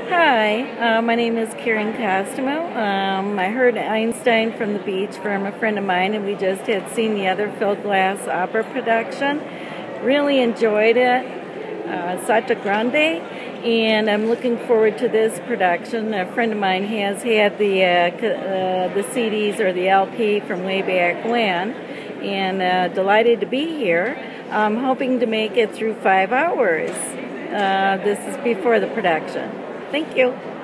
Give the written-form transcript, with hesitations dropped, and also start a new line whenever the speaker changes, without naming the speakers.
Hi, my name is Karen Costumo. I heard Einstein from the beach from a friend of mine, and we just had seen the other filled glass opera production. Really enjoyed it, Santa Grande, and I'm looking forward to this production. A friend of mine has had the CDs or the LP from way back when, and delighted to be here. I'm hoping to make it through 5 hours. This is before the production. Thank you.